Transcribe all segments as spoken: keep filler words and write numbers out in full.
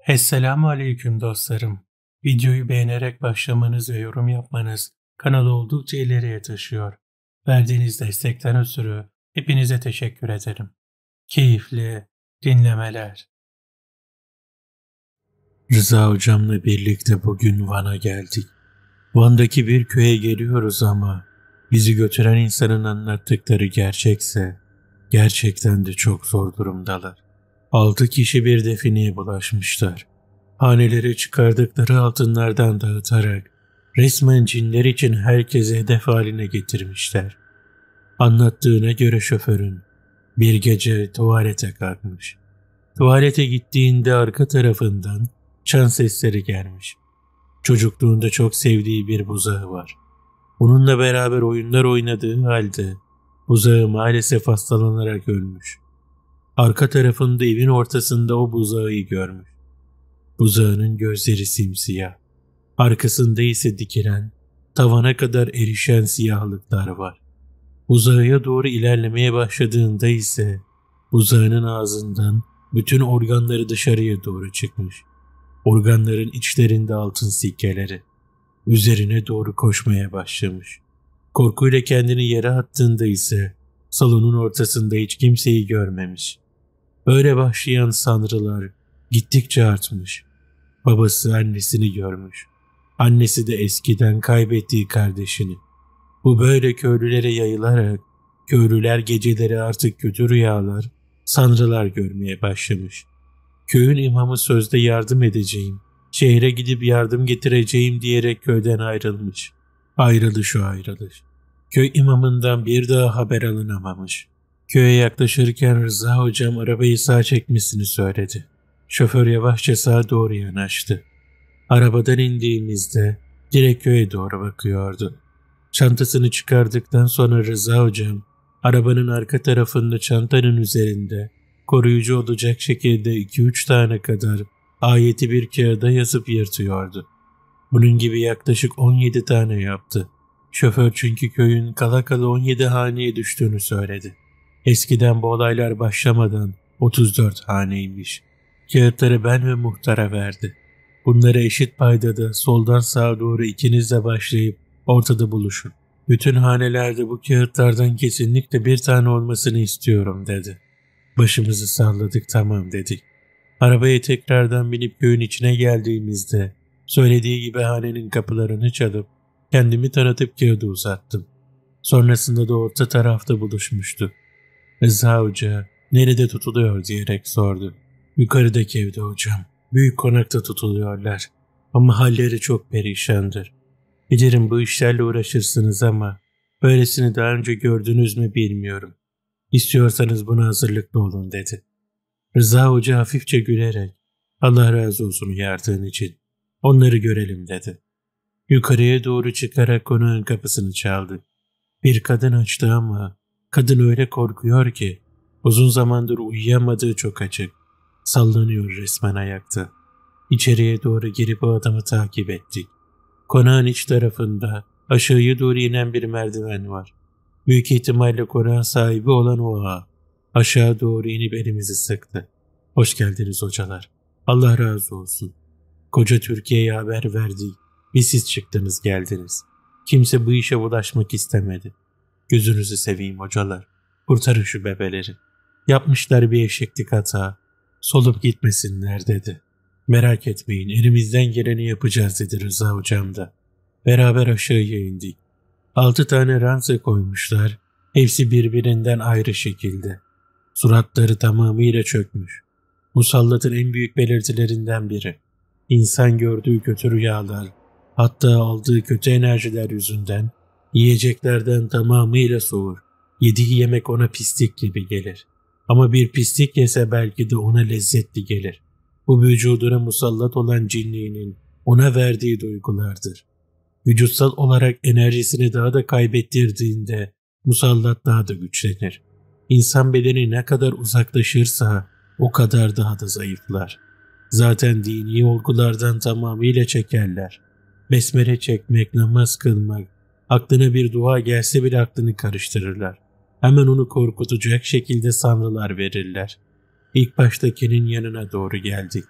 Esselamu Aleyküm dostlarım. Videoyu beğenerek başlamanız ve yorum yapmanız kanalı oldukça ileriye taşıyor. Verdiğiniz destekten ötürü hepinize teşekkür ederim. Keyifli dinlemeler. Rıza hocamla birlikte bugün Van'a geldik. Van'daki bir köye geliyoruz ama bizi götüren insanın anlattıkları gerçekse gerçekten de çok zor durumdalar. Altı kişi bir defineye bulaşmışlar. Hanelere çıkardıkları altınlardan dağıtarak resmen cinler için herkese hedef haline getirmişler. Anlattığına göre şoförün bir gece tuvalete kalkmış. Tuvalete gittiğinde arka tarafından çan sesleri gelmiş. Çocukluğunda çok sevdiği bir buzağı var. Onunla beraber oyunlar oynadığı halde buzağı maalesef hastalanarak ölmüş. Arka tarafında evin ortasında o buzağı görmüş. Buzağının gözleri simsiyah. Arkasında ise dikilen, tavana kadar erişen siyahlıklar var. Buzağıya doğru ilerlemeye başladığında ise buzağının ağzından bütün organları dışarıya doğru çıkmış. Organların içlerinde altın sikkeleri. Üzerine doğru koşmaya başlamış. Korkuyla kendini yere attığında ise salonun ortasında hiç kimseyi görmemiş. Böyle başlayan sanrılar gittikçe artmış. Babası annesini görmüş. Annesi de eskiden kaybettiği kardeşini. Bu böyle köylülere yayılarak köylüler geceleri artık kötü rüyalar, sanrılar görmeye başlamış. Köyün imamı sözde yardım edeceğim, şehre gidip yardım getireceğim diyerek köyden ayrılmış. Ayrılış o ayrılış. Köy imamından bir daha haber alınamamış. Köye yaklaşırken Rıza hocam arabayı sağa çekmesini söyledi. Şoför yavaşça sağa doğru yanaştı. Arabadan indiğimizde direkt köye doğru bakıyordu. Çantasını çıkardıktan sonra Rıza hocam arabanın arka tarafında çantanın üzerinde koruyucu olacak şekilde iki üç tane kadar ayeti bir kağıda yazıp yırtıyordu. Bunun gibi yaklaşık on yedi tane yaptı. Şoför çünkü köyün kala kala on yedi haneye düştüğünü söyledi. Eskiden bu olaylar başlamadan otuz dört haneymiş. Kağıtları ben ve muhtara verdi. Bunları eşit paydada soldan sağa doğru ikinizle başlayıp ortada buluşun. Bütün hanelerde bu kağıtlardan kesinlikle bir tane olmasını istiyorum dedi. Başımızı salladık, tamam dedik. Arabaya tekrardan binip köyün içine geldiğimizde söylediği gibi hanenin kapılarını çalıp kendimi tanıtıp kağıdı uzattım. Sonrasında da orta tarafta buluşmuştu. Rıza Hoca nerede tutuluyor diyerek sordu. Yukarıdaki evde hocam. Büyük konakta tutuluyorlar. Ama halleri çok perişandır. Bilirim bu işlerle uğraşırsınız ama böylesini daha önce gördünüz mü bilmiyorum. İstiyorsanız buna hazırlıklı olun dedi. Rıza Hoca hafifçe gülerek Allah razı olsun uyardığın için. Onları görelim dedi. Yukarıya doğru çıkarak konağın kapısını çaldı. Bir kadın açtı ama kadın öyle korkuyor ki uzun zamandır uyuyamadığı çok açık. Sallanıyor resmen ayakta. İçeriye doğru girip o adamı takip ettik. Konağın iç tarafında aşağıya doğru inen bir merdiven var. Büyük ihtimalle konağın sahibi olan o ağa. Aşağı doğru inip elimizi sıktı. Hoş geldiniz hocalar. Allah razı olsun. Koca Türkiye'ye haber verdik. Bir siz çıktınız geldiniz. Kimse bu işe bulaşmak istemedi. Gözünüzü seveyim hocalar. Kurtarın şu bebeleri. Yapmışlar bir eşeklik hata. Solup gitmesinler dedi. Merak etmeyin, elimizden geleni yapacağız dedi Rıza hocam da. Beraber aşağıya indik. Altı tane ranza koymuşlar. Hepsi birbirinden ayrı şekilde. Suratları tamamıyla çökmüş. Musallatın en büyük belirtilerinden biri. İnsan gördüğü kötü rüyalar, hatta aldığı kötü enerjiler yüzünden yiyeceklerden tamamıyla soğur. Yediği yemek ona pislik gibi gelir. Ama bir pislik yese belki de ona lezzetli gelir. Bu vücuduna musallat olan cinliğinin ona verdiği duygulardır. Vücutsal olarak enerjisini daha da kaybettirdiğinde musallat daha da güçlenir. İnsan bedeni ne kadar uzaklaşırsa o kadar daha da zayıflar. Zaten dini olgulardan tamamıyla çekerler. Besmele çekmek, namaz kılmak, aklına bir dua gelse bile aklını karıştırırlar. Hemen onu korkutacak şekilde sanrılar verirler. İlk baştakinin yanına doğru geldik.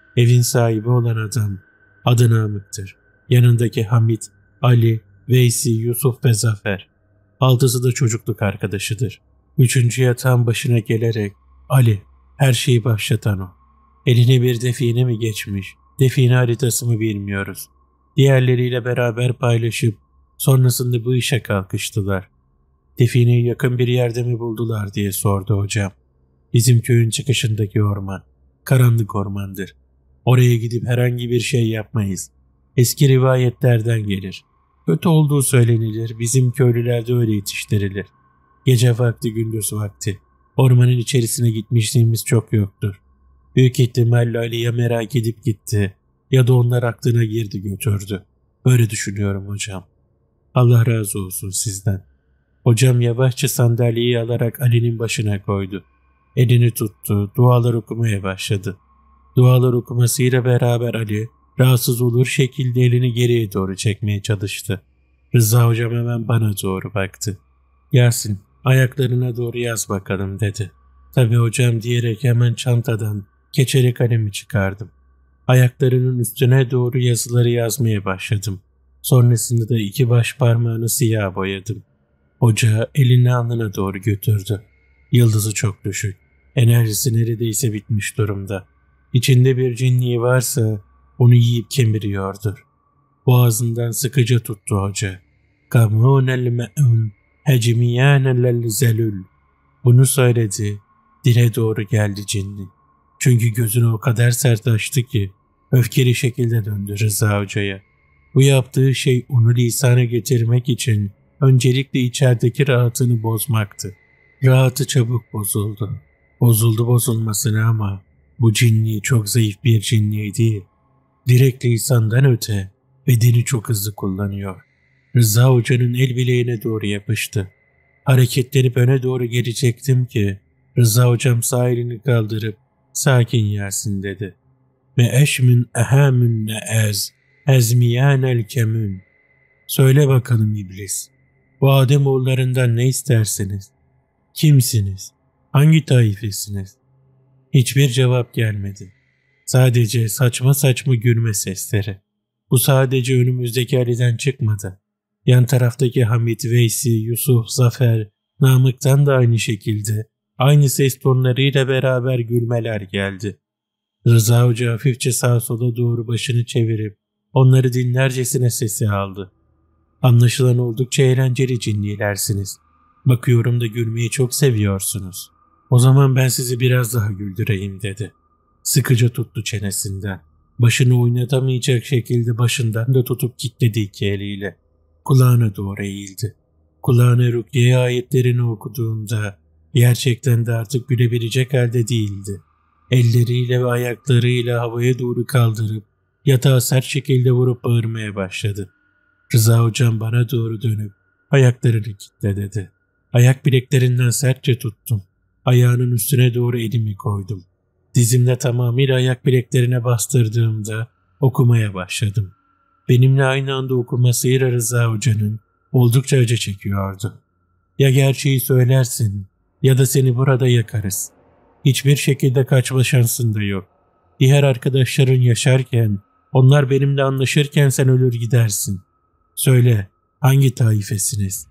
Evin sahibi olan adam. Adı Namık'tır. Yanındaki Hamit, Ali, Veysi, Yusuf ve Zafer. Altısı da çocukluk arkadaşıdır. Üçüncü yatağın başına gelerek, Ali, her şeyi başlatan o. Eline bir define mi geçmiş, define haritası mı bilmiyoruz. Diğerleriyle beraber paylaşıp sonrasında bu işe kalkıştılar. Defineyi yakın bir yerde mi buldular diye sordu hocam. Bizim köyün çıkışındaki orman. Karanlık ormandır. Oraya gidip herhangi bir şey yapmayız. Eski rivayetlerden gelir. Kötü olduğu söylenilir. Bizim köylüler de öyle yetiştirilir. Gece vakti, gündüz vakti. Ormanın içerisine gitmişliğimiz çok yoktur. Büyük ihtimalle Ali'ye merak edip gitti. Ya da onlar aklına girdi götürdü. Öyle düşünüyorum hocam. Allah razı olsun sizden. Hocam yavaşça sandalyeyi alarak Ali'nin başına koydu. Elini tuttu, dualar okumaya başladı. Dualar okumasıyla beraber Ali, rahatsız olur şekilde elini geriye doğru çekmeye çalıştı. Rıza hocam hemen bana doğru baktı. Yasin, ayaklarına doğru yaz bakalım dedi. Tabii hocam diyerek hemen çantadan keçeli kalemi çıkardım. Ayaklarının üstüne doğru yazıları yazmaya başladım. Sonrasında da iki baş parmağını siyah boyadım. Hoca elini alnına doğru götürdü. Yıldızı çok düşük. Enerjisi neredeyse bitmiş durumda. İçinde bir cinliği varsa onu yiyip kemiriyordur. Boğazından sıkıca tuttu hoca. Kamunel me'un hecmiyanel zelül. Bunu söyledi. Dile doğru geldi cinni. Çünkü gözünü o kadar sert açtı ki öfkeli şekilde döndü Rıza hocaya. Bu yaptığı şey onu lisana getirmek için öncelikle içerideki rahatını bozmaktı. Rahatı çabuk bozuldu. Bozuldu bozulmasına ama bu cinni çok zayıf bir cinni değil. Direkt lisandan öte bedeni çok hızlı kullanıyor. Rıza hocanın el bileğine doğru yapıştı. Hareketlenip öne doğru gelecektim ki Rıza hocam sağ elini kaldırıp sakin Yasin dedi. Me eşmin ehamün neez ezmiyanel kemün. Söyle bakalım iblis. Bu Ademoğullarından ne istersiniz? Kimsiniz? Hangi taifesiniz? Hiçbir cevap gelmedi. Sadece saçma saçma gülme sesleri. Bu sadece önümüzdeki Ali'den çıkmadı. Yan taraftaki Hamit, Veysi, Yusuf, Zafer, Namık'tan da aynı şekilde aynı ses tonlarıyla beraber gülmeler geldi. Rıza Hoca hafifçe sağa sola doğru başını çevirip onları dinlercesine sesi aldı. Anlaşılan oldukça eğlenceli cinnilersiniz. Bakıyorum da gülmeyi çok seviyorsunuz. O zaman ben sizi biraz daha güldüreyim dedi. Sıkıca tuttu çenesinden. Başını oynatamayacak şekilde başından da tutup kilitledi iki eliyle. Kulağına doğru eğildi. Kulağına Rukiye ayetlerini okuduğunda gerçekten de artık gülebilecek halde değildi. Elleriyle ve ayaklarıyla havaya doğru kaldırıp yatağa sert şekilde vurup bağırmaya başladı. Rıza hocam bana doğru dönüp ayaklarını kilitle dedi. Ayak bileklerinden sertçe tuttum. Ayağının üstüne doğru elimi koydum. Dizimle tamamıyla ayak bileklerine bastırdığımda okumaya başladım. Benimle aynı anda okumasıyla Rıza hocanın oldukça acı çekiyordu. Ya gerçeği söylersin ya da seni burada yakarız. Hiçbir şekilde kaçma şansın da yok. Diğer arkadaşların yaşarken, onlar benimle anlaşırken sen ölür gidersin. Söyle, hangi taifesiniz?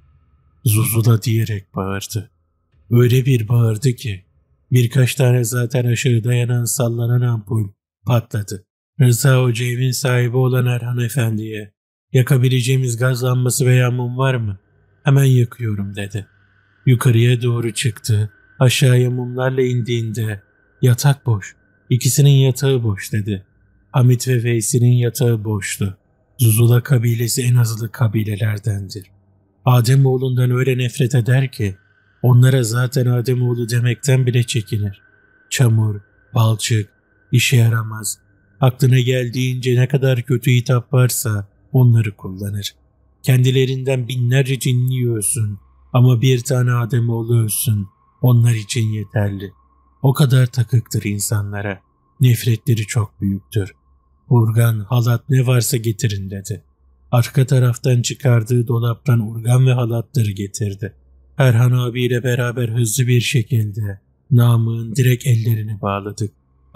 Zuzula diyerek bağırdı. Öyle bir bağırdı ki birkaç tane zaten aşağı dayanan sallanan ampul patladı. Rıza Hoca evin sahibi olan Erhan Efendi'ye yakabileceğimiz gaz lambası veya mum var mı? Hemen yakıyorum dedi. Yukarıya doğru çıktı. Aşağıya mumlarla indiğinde yatak boş. İkisinin yatağı boş dedi. Hamit ve Veysi'nin yatağı boştu. Zuzula kabilesi en azılı kabilelerdendir. Ademoğlundan öyle nefret eder ki onlara zaten Ademoğlu demekten bile çekinir. Çamur, balçık, işe yaramaz. Aklına geldiğince ne kadar kötü hitap varsa onları kullanır. Kendilerinden binlerce cinli ölsün ama bir tane Ademoğlu ölsün onlar için yeterli. O kadar takıktır insanlara. Nefretleri çok büyüktür. Urgan, halat ne varsa getirin dedi. Arka taraftan çıkardığı dolaptan urgan ve halatları getirdi. Erhan abiyle beraber hızlı bir şekilde Namık'ın direkt ellerini bağladık.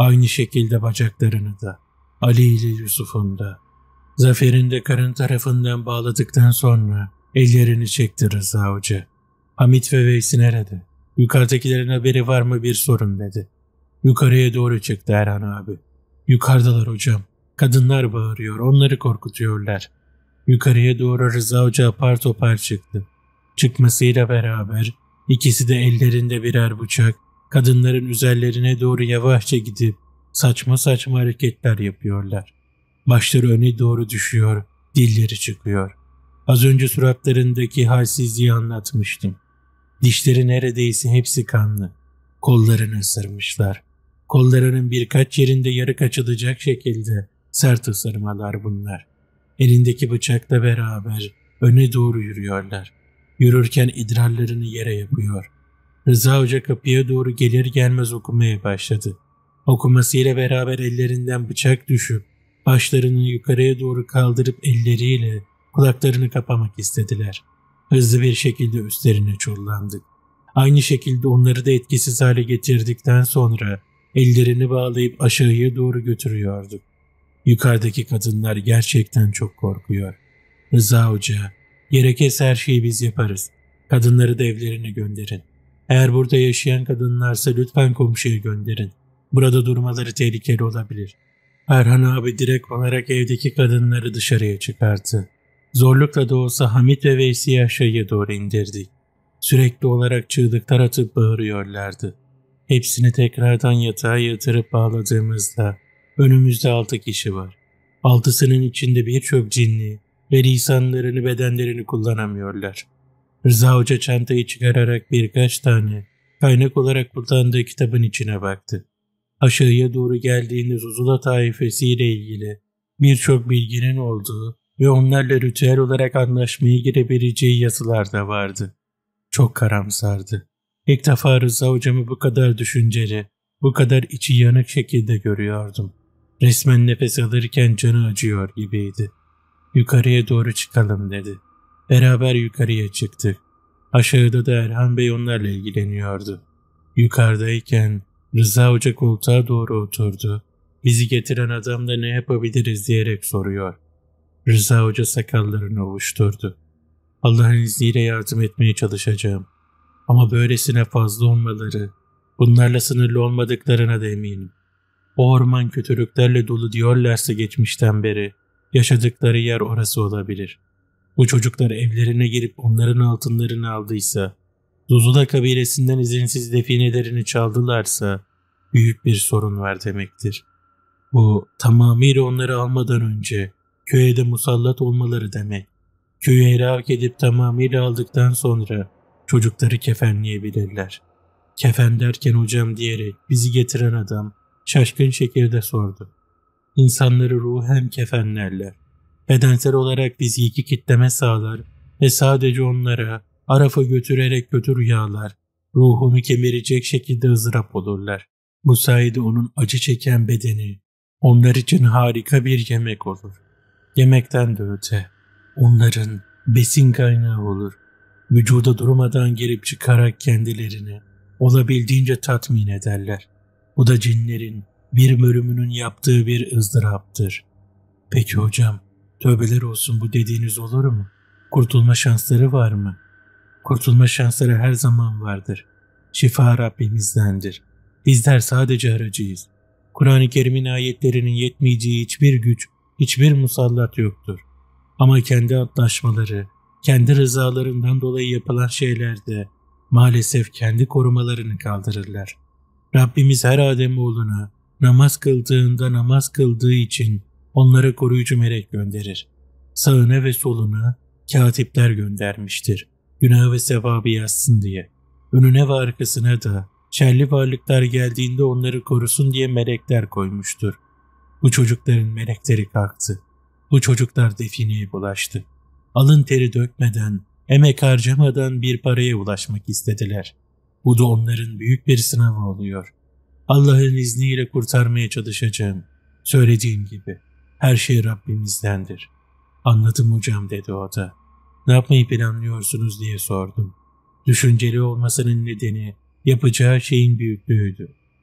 Aynı şekilde bacaklarını da, Ali ile Yusuf'un da. Zafer'in de karın tarafından bağladıktan sonra ellerini çekti Rıza Hoca. Hamit ve Veysi nerede? Yukarıdakilerin haberi var mı bir sorun dedi. Yukarıya doğru çıktı Erhan abi. Yukarıdalar hocam. Kadınlar bağırıyor, onları korkutuyorlar. Yukarıya doğru Rıza Hoca apar topar çıktı. Çıkmasıyla beraber ikisi de ellerinde birer bıçak, kadınların üzerlerine doğru yavaşça gidip saçma saçma hareketler yapıyorlar. Başları öne doğru düşüyor, dilleri çıkıyor. Az önce suratlarındaki halsizliği anlatmıştım. Dişleri neredeyse hepsi kanlı. Kollarını ısırmışlar. Kollarının birkaç yerinde yarık açılacak şekilde sert ısırmalar bunlar. Elindeki bıçakla beraber öne doğru yürüyorlar. Yürürken idrarlarını yere yapıyor. Rıza Hoca kapıya doğru gelir gelmez okumaya başladı. Okumasıyla beraber ellerinden bıçak düşüp başlarını yukarıya doğru kaldırıp elleriyle kulaklarını kapamak istediler. Hızlı bir şekilde üstlerine çullandık. Aynı şekilde onları da etkisiz hale getirdikten sonra ellerini bağlayıp aşağıya doğru götürüyorduk. Yukarıdaki kadınlar gerçekten çok korkuyor. Rıza Hoca, gerekirse her şeyi biz yaparız. Kadınları da evlerine gönderin. Eğer burada yaşayan kadınlarsa lütfen komşuya gönderin. Burada durmaları tehlikeli olabilir. Erhan abi direkt olarak evdeki kadınları dışarıya çıkarttı. Zorlukla da olsa Hamit ve Veysi'yi aşağıya doğru indirdik. Sürekli olarak çığlıklar atıp bağırıyorlardı. Hepsini tekrardan yatağa yatırıp bağladığımızda önümüzde altı kişi var. Altısının içinde birçok cinli ve lisanlarını bedenlerini kullanamıyorlar. Rıza Hoca çantayı çıkararak birkaç tane kaynak olarak kullandığı kitabın içine baktı. Aşağıya doğru geldiğinde Zuzula taifesiyle ilgili birçok bilginin olduğu ve onlarla ritüel olarak anlaşmaya girebileceği yazılar da vardı. Çok karamsardı. İlk defa Rıza Hocamı bu kadar düşünceli, bu kadar içi yanık şekilde görüyordum. Resmen nefes alırken canı acıyor gibiydi. Yukarıya doğru çıkalım dedi. Beraber yukarıya çıktık. Aşağıda da Erhan Bey onlarla ilgileniyordu. Yukarıdayken Rıza Hoca koltuğa doğru oturdu. Bizi getiren adam da ne yapabiliriz diyerek soruyor. Rıza Hoca sakallarını ovuşturdu. Allah'ın izniyle yardım etmeye çalışacağım. Ama böylesine fazla olmaları, bunlarla sınırlı olmadıklarına da eminim. O orman kötülüklerle dolu diyorlarsa geçmişten beri, yaşadıkları yer orası olabilir. Bu çocuklar evlerine girip onların altınlarını aldıysa, Zuzula kabilesinden izinsiz definelerini çaldılarsa, büyük bir sorun var demektir. Bu tamamıyla onları almadan önce köye de musallat olmaları demek. Köyü helak edip tamamıyla aldıktan sonra çocukları kefenleyebilirler. Kefen derken hocam diyerek bizi getiren adam şaşkın şekilde sordu. İnsanları ruhen kefenlerler. Bedensel olarak bizi iki kitleme sağlar ve sadece onlara Araf'a götürerek kötü rüyalar, ruhunu kemirecek şekilde ızdırap olurlar. Bu sayede onun acı çeken bedeni onlar için harika bir yemek olur. Yemekten de öte, onların besin kaynağı olur. Vücuda durmadan girip çıkarak kendilerini olabildiğince tatmin ederler. Bu da cinlerin bir bölümünün yaptığı bir ızdıraptır. Peki hocam, tövbeler olsun bu dediğiniz olur mu? Kurtulma şansları var mı? Kurtulma şansları her zaman vardır. Şifa Rabbimizdendir. Bizler sadece aracıyız. Kur'an-ı Kerim'in ayetlerinin yetmeyeceği hiçbir güç, hiçbir musallat yoktur. Ama kendi antlaşmaları, kendi rızalarından dolayı yapılan şeylerde maalesef kendi korumalarını kaldırırlar. Rabbimiz her Ademoğluna namaz kıldığında namaz kıldığı için onlara koruyucu melek gönderir. Sağına ve soluna katipler göndermiştir. Günahı ve sevabı yazsın diye. Önüne ve arkasına da şerli varlıklar geldiğinde onları korusun diye melekler koymuştur. Bu çocukların melekleri kalktı. Bu çocuklar defineye bulaştı. Alın teri dökmeden, emek harcamadan bir paraya ulaşmak istediler. Bu da onların büyük bir sınavı oluyor. Allah'ın izniyle kurtarmaya çalışacağım. Söylediğim gibi her şey Rabbimizdendir. Anladım hocam dedi o da. Ne yapmayı planlıyorsunuz diye sordum. Düşünceli olmasının nedeni yapacağı şeyin büyüklüğüydü.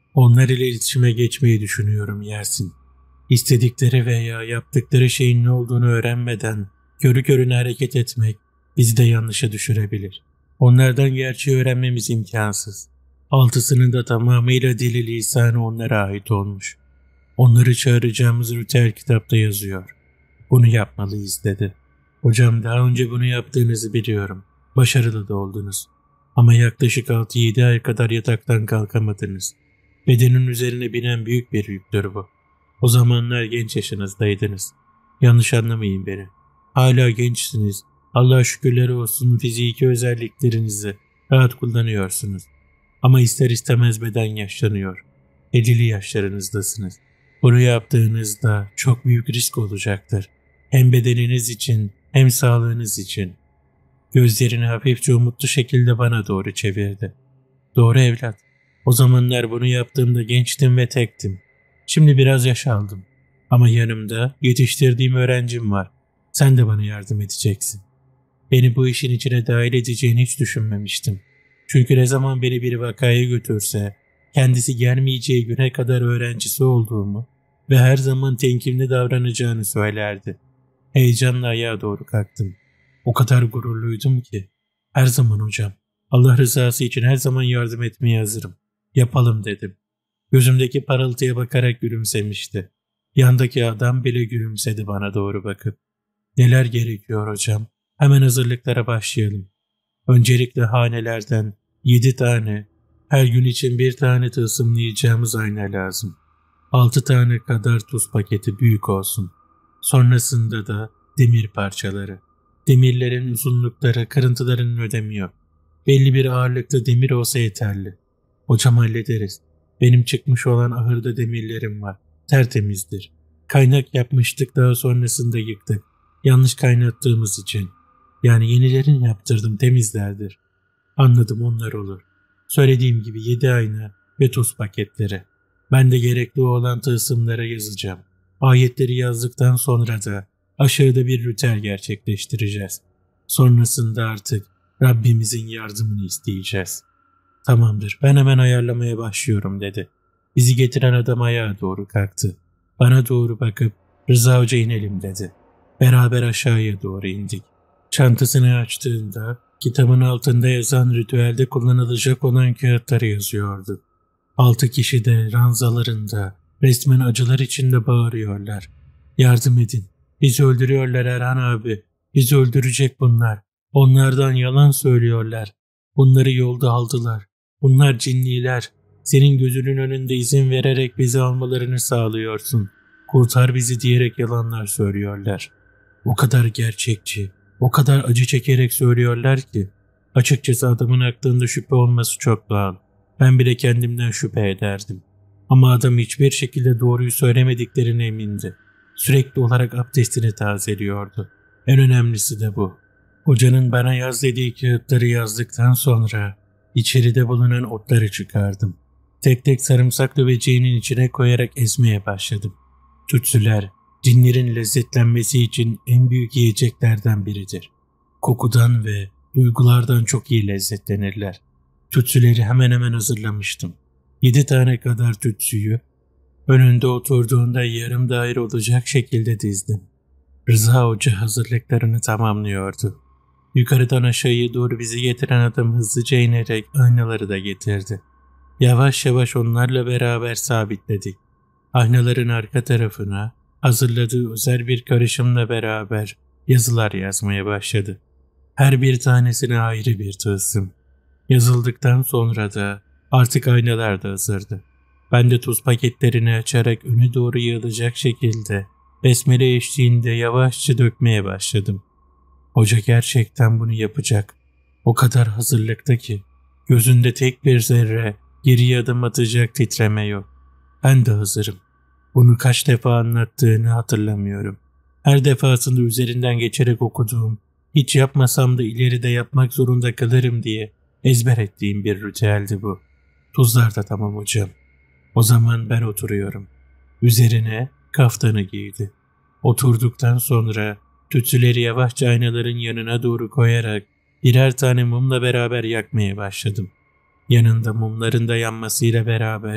Onlar ile iletişime geçmeyi düşünüyorum Yasin. İstedikleri veya yaptıkları şeyin ne olduğunu öğrenmeden körü körüne hareket etmek bizi de yanlışa düşürebilir. Onlardan gerçeği öğrenmemiz imkansız. Altısının da tamamıyla dili lisanı onlara ait olmuş. Onları çağıracağımız ritüel kitapta yazıyor. Bunu yapmalıyız dedi. Hocam daha önce bunu yaptığınızı biliyorum. Başarılı da oldunuz. Ama yaklaşık altı yedi ay kadar yataktan kalkamadınız. Bedenin üzerine binen büyük bir yüktür bu. O zamanlar genç yaşınızdaydınız. Yanlış anlamayın beni. Hala gençsiniz. Allah'a şükürler olsun fiziki özelliklerinizi rahat kullanıyorsunuz. Ama ister istemez beden yaşlanıyor. Ellili yaşlarınızdasınız. Bunu yaptığınızda çok büyük risk olacaktır. Hem bedeniniz için hem sağlığınız için. Gözlerini hafifçe umutlu şekilde bana doğru çevirdi. Doğru evlat. O zamanlar bunu yaptığımda gençtim ve tektim. Şimdi biraz yaş aldım. Ama yanımda yetiştirdiğim öğrencim var. Sen de bana yardım edeceksin. Beni bu işin içine dahil edeceğini hiç düşünmemiştim. Çünkü ne zaman beni bir vakaya götürse, kendisi gelmeyeceği güne kadar öğrencisi olduğumu ve her zaman temkinli davranacağını söylerdi. Heyecanla ayağa doğru kalktım. O kadar gururluydum ki. Her zaman hocam, Allah rızası için her zaman yardım etmeye hazırım. Yapalım dedim. Gözümdeki parıltıya bakarak gülümsemişti. Yandaki adam bile gülümsedi bana doğru bakıp. Neler gerekiyor hocam? Hemen hazırlıklara başlayalım. Öncelikle hanelerden yedi tane, her gün için bir tane tılsımlayacağımız ayna lazım. Altı tane kadar tuz paketi büyük olsun. Sonrasında da demir parçaları. Demirlerin uzunlukları kırıntılarının önemi yok. Belli bir ağırlıkta demir olsa yeterli. Hocam hallederiz. Benim çıkmış olan ahırda demirlerim var. Tertemizdir. Kaynak yapmıştık, daha sonrasında yıktık. Yanlış kaynattığımız için. Yani yenilerini yaptırdım, temizlerdir. Anladım, onlar olur. Söylediğim gibi yedi ayna ve toz paketleri. Ben de gerekli olan tılsımlara yazacağım. Ayetleri yazdıktan sonra da aşağıda bir ritüel gerçekleştireceğiz. Sonrasında artık Rabbimizin yardımını isteyeceğiz. Tamamdır, ben hemen ayarlamaya başlıyorum dedi. Bizi getiren adam ayağa doğru kalktı. Bana doğru bakıp Rıza Hoca inelim dedi. Beraber aşağıya doğru indik. Çantasını açtığında kitabın altında yazan ritüelde kullanılacak olan kağıtları yazıyordu. Altı kişi de ranzalarında resmen acılar içinde bağırıyorlar. Yardım edin. Bizi öldürüyorlar Erhan abi. Bizi öldürecek bunlar. Onlardan yalan söylüyorlar. Bunları yolda aldılar. Bunlar cinniler. Senin gözünün önünde izin vererek bizi almalarını sağlıyorsun. Kurtar bizi diyerek yalanlar söylüyorlar. O kadar gerçekçi, o kadar acı çekerek söylüyorlar ki. Açıkçası adamın aklında şüphe olması çok doğal. Ben bile kendimden şüphe ederdim. Ama adam hiçbir şekilde doğruyu söylemediklerine emindi. Sürekli olarak abdestini tazeliyordu. En önemlisi de bu. Hocanın bana yaz dediği kağıtları yazdıktan sonra içeride bulunan otları çıkardım. Tek tek sarımsak döveceğinin içine koyarak ezmeye başladım. Tütsüler, cinlerin lezzetlenmesi için en büyük yiyeceklerden biridir. Kokudan ve duygulardan çok iyi lezzetlenirler. Tütsüleri hemen hemen hazırlamıştım. Yedi tane kadar tütsüyü önünde oturduğunda yarım daire olacak şekilde dizdim. Rıza Hoca hazırlıklarını tamamlıyordu. Yukarıdan aşağıya doğru bizi getiren adam hızlıca inerek aynaları da getirdi. Yavaş yavaş onlarla beraber sabitledik. Aynaların arka tarafına hazırladığı özel bir karışımla beraber yazılar yazmaya başladı. Her bir tanesine ayrı bir tılsım. Yazıldıktan sonra da artık aynalar da hazırdı. Ben de tuz paketlerini açarak öne doğru yığılacak şekilde besmele eşliğinde yavaşça dökmeye başladım. Hoca gerçekten bunu yapacak. O kadar hazırlıkta ki gözünde tek bir zerre geriye adım atacak titreme yok. Ben de hazırım. Bunu kaç defa anlattığını hatırlamıyorum. Her defasında üzerinden geçerek okuduğum, hiç yapmasam da ileride yapmak zorunda kalırım diye ezber ettiğim bir ritüeldi bu. Tuzlar da tamam hocam. O zaman ben oturuyorum. Üzerine kaftanı giydi. Oturduktan sonra tütsüleri yavaşça aynaların yanına doğru koyarak birer tane mumla beraber yakmaya başladım. Yanında mumların da yanmasıyla beraber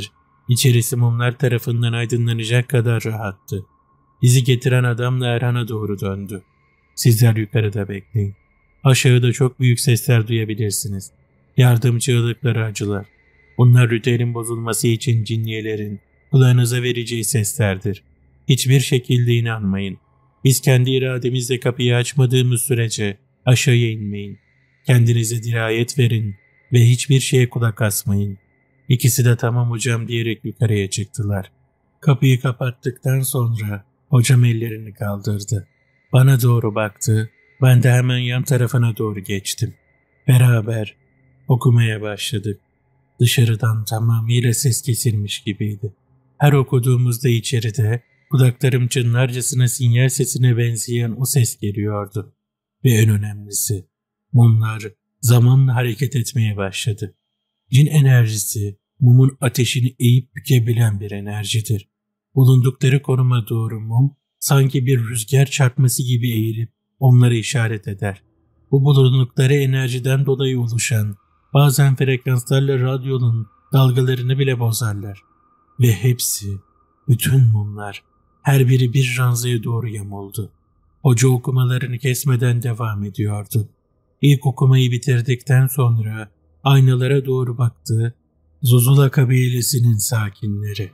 İçerisi mumlar tarafından aydınlanacak kadar rahattı. Bizi getiren adamla Erhan'a doğru döndü. Sizler yukarıda bekleyin. Aşağıda çok büyük sesler duyabilirsiniz. Yardım çığlıkları acılar. Bunlar ritüelin bozulması için cinniyelerin kulağınıza vereceği seslerdir. Hiçbir şekilde inanmayın. Biz kendi irademizle kapıyı açmadığımız sürece aşağıya inmeyin. Kendinize dirayet verin ve hiçbir şeye kulak asmayın. İkisi de tamam hocam diyerek yukarıya çıktılar. Kapıyı kapattıktan sonra hocam ellerini kaldırdı. Bana doğru baktı. Ben de hemen yan tarafına doğru geçtim. Beraber okumaya başladık. Dışarıdan tamamıyla ses kesilmiş gibiydi. Her okuduğumuzda içeride kulaklarım çınlarcasına sinyal sesine benzeyen o ses geliyordu. Ve en önemlisi, mumlar zamanla hareket etmeye başladı. Cin enerjisi, mumun ateşini eğip bükebilen bir enerjidir. Bulundukları konuma doğru mum, sanki bir rüzgar çarpması gibi eğilip onları işaret eder. Bu bulundukları enerjiden dolayı oluşan, bazen frekanslarla radyonun dalgalarını bile bozarlar. Ve hepsi, bütün mumlar, her biri bir ranzaya doğru yamuldu. Hoca okumalarını kesmeden devam ediyordu. İlk okumayı bitirdikten sonra aynalara doğru baktı. Zuzula kabilesinin sakinleri.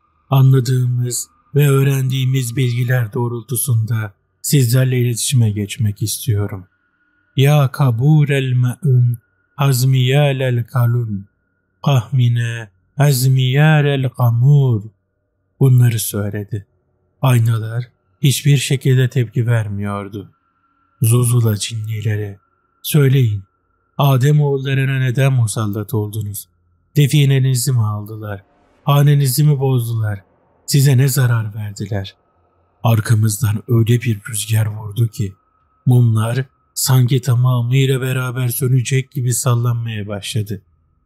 Anladığımız ve öğrendiğimiz bilgiler doğrultusunda sizlerle iletişime geçmek istiyorum. Ya kaburel ma'un hazmiyalel kalun kahmine hazmiyalel kamur. Bunları söyledi. Aynalar hiçbir şekilde tepki vermiyordu. Zuzula cinnileri, söyleyin, Ademoğullarına neden musallat oldunuz? Definenizi mi aldılar? Hanenizi mi bozdular? Size ne zarar verdiler? Arkamızdan öyle bir rüzgar vurdu ki, mumlar sanki tamamıyla beraber sönecek gibi sallanmaya başladı.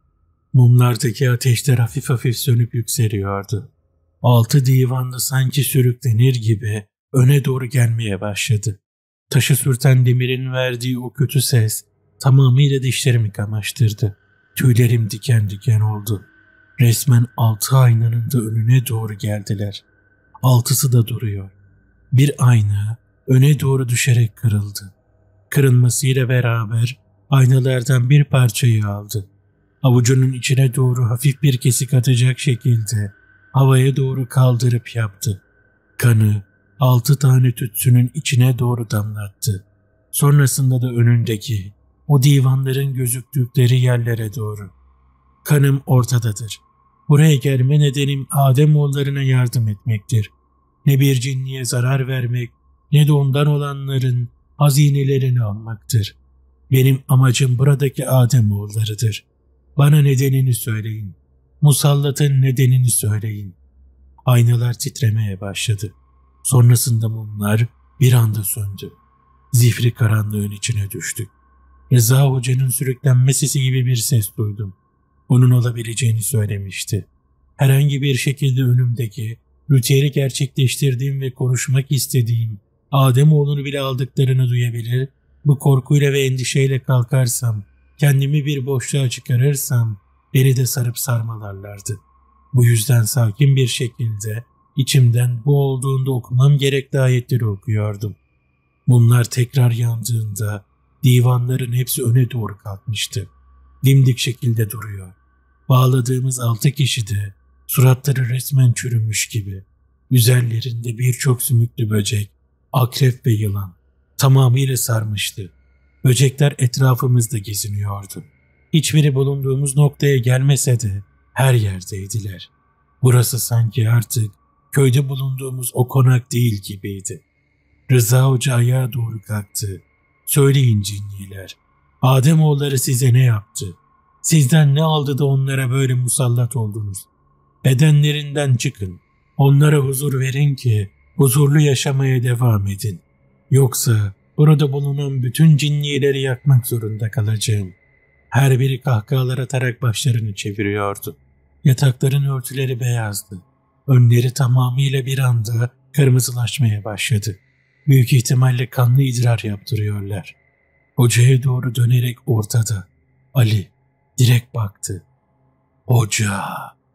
Mumlardaki ateşler hafif hafif sönüp yükseliyordu. Altı divanda sanki sürüklenir gibi öne doğru gelmeye başladı. Taşı sürten demirin verdiği o kötü ses tamamıyla dişlerimi kamaştırdı. Tüylerim diken diken oldu. Resmen altı aynanın da önüne doğru geldiler. Altısı da duruyor. Bir ayna öne doğru düşerek kırıldı. Kırılmasıyla beraber aynalardan bir parçayı aldı. Avucunun içine doğru hafif bir kesik atacak şekilde havaya doğru kaldırıp yaptı. Kanı altı tane tütsünün içine doğru damlattı. Sonrasında da önündeki o divanların gözüktükleri yerlere doğru. Kanım ortadadır. Buraya gelme nedenim Ademoğullarına yardım etmektir. Ne bir cinniye zarar vermek ne de ondan olanların hazinelerini almaktır. Benim amacım buradaki Ademoğullarıdır. Bana nedenini söyleyin. Musallatın nedenini söyleyin. Aynalar titremeye başladı. Sonrasında mumlar bir anda söndü. Zifiri karanlığın içine düştük. Rıza Hoca'nın sürüklenme sesi gibi bir ses duydum. Onun olabileceğini söylemişti. Herhangi bir şekilde önümdeki, ritüeli gerçekleştirdiğim ve konuşmak istediğim Ademoğlunu bile aldıklarını duyabilir, bu korkuyla ve endişeyle kalkarsam, kendimi bir boşluğa çıkarırsam, beni de sarıp sarmalarlardı. Bu yüzden sakin bir şekilde içimden bu olduğunda okumam gerekli ayetleri okuyordum. Bunlar tekrar yandığında divanların hepsi öne doğru kalkmıştı. Dimdik şekilde duruyor. Bağladığımız altı kişi de suratları resmen çürümüş gibi. Üzerlerinde birçok sümüklü böcek, akrep ve yılan tamamıyla sarmıştı. Böcekler etrafımızda geziniyordu. Hiçbiri bulunduğumuz noktaya gelmese de her yerdeydiler. Burası sanki artık köyde bulunduğumuz o konak değil gibiydi. Rıza Hoca ayağa doğru kalktı. Söyleyin cinniler, Ademoğulları size ne yaptı? Sizden ne aldı da onlara böyle musallat oldunuz? Bedenlerinden çıkın. Onlara huzur verin ki huzurlu yaşamaya devam edin. Yoksa burada bulunan bütün cinnileri yakmak zorunda kalacağım. Her biri kahkahalar atarak başlarını çeviriyordu. Yatakların örtüleri beyazdı. Önleri tamamıyla bir anda kırmızılaşmaya başladı. Büyük ihtimalle kanlı idrar yaptırıyorlar. Hocaya doğru dönerek ortada. Ali direkt baktı. Hoca,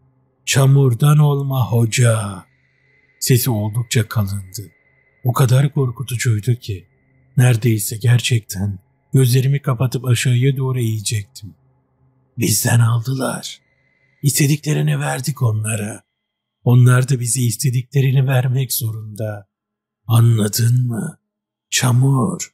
Çamurdan olma hoca. Sesi oldukça kalındı. O kadar korkutucuydu ki neredeyse gerçekten gözlerimi kapatıp aşağıya doğru eğecektim. Bizden aldılar. İstediklerini verdik onlara. Onlar da bize istediklerini vermek zorunda. Anladın mı? Çamur.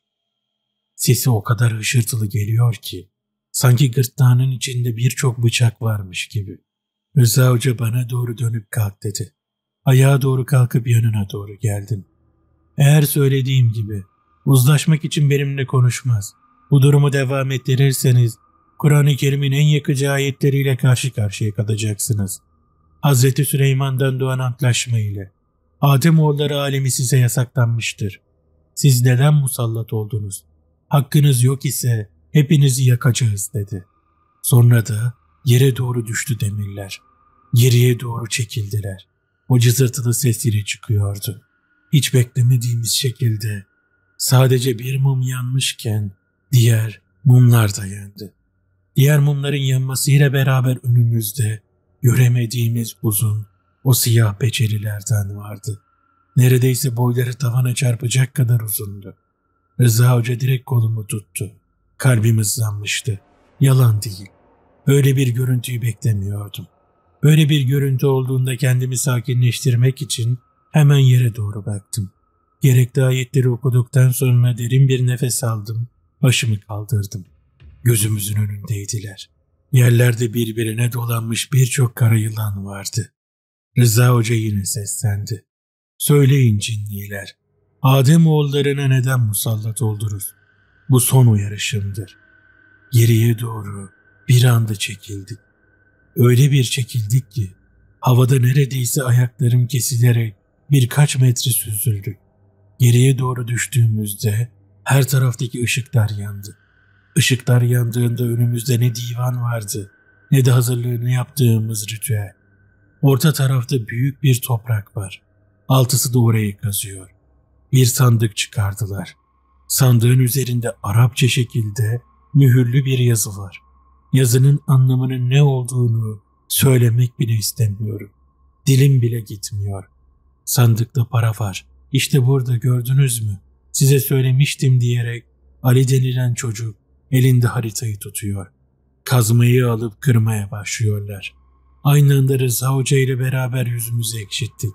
Sesi o kadar hışırtılı geliyor ki sanki gırtlağının içinde birçok bıçak varmış gibi. Rıza Hoca bana doğru dönüp kalk dedi. Ayağa doğru kalkıp yanına doğru geldim. Eğer söylediğim gibi uzlaşmak için benimle konuşmaz. Bu durumu devam ettirirseniz Kur'an-ı Kerim'in en yakıcı ayetleriyle karşı karşıya kalacaksınız. Hazreti Süleyman'dan doğan antlaşma ile Ademoğulları alemi size yasaklanmıştır. Siz neden musallat oldunuz? Hakkınız yok ise hepinizi yakacağız dedi. Sonra da yere doğru düştü demirler. Geriye doğru çekildiler. O cızırtılı ses yine çıkıyordu. Hiç beklemediğimiz şekilde sadece bir mum yanmışken diğer mumlar da yandı. Diğer mumların yanmasıyla beraber önümüzde göremediğimiz uzun o siyah peçelilerden vardı. Neredeyse boyları tavana çarpacak kadar uzundu. Rıza Hoca direkt kolumu tuttu. Kalbim hızlanmıştı. Yalan değil. Öyle bir görüntüyü beklemiyordum. Böyle bir görüntü olduğunda kendimi sakinleştirmek için hemen yere doğru baktım. Gerekli ayetleri okuduktan sonra derin bir nefes aldım, başımı kaldırdım. Gözümüzün önündeydiler. Yerlerde birbirine dolanmış birçok kara yılan vardı. Rıza Hoca yine seslendi. Söyleyin cinniler, Ademoğullarına neden musallat oldunuz? Bu son uyarışımdır. Geriye doğru bir anda çekildik. Öyle bir çekildik ki havada neredeyse ayaklarım kesilerek birkaç metre süzüldük. Geriye doğru düştüğümüzde her taraftaki ışıklar yandı. Işıklar yandığında önümüzde ne divan vardı ne de hazırlığını yaptığımız ritüel. Orta tarafta büyük bir toprak var. Altısı da orayı kazıyor. Bir sandık çıkardılar. Sandığın üzerinde Arapça şekilde mühürlü bir yazı var. Yazının anlamının ne olduğunu söylemek bile istemiyorum. Dilim bile gitmiyor. Sandıkta para var. İşte burada gördünüz mü? Size söylemiştim diyerek Ali denilen çocuk elinde haritayı tutuyor. Kazmayı alıp kırmaya başlıyorlar. Aynı anda Rıza Hoca ile beraber yüzümüzü ekşittik.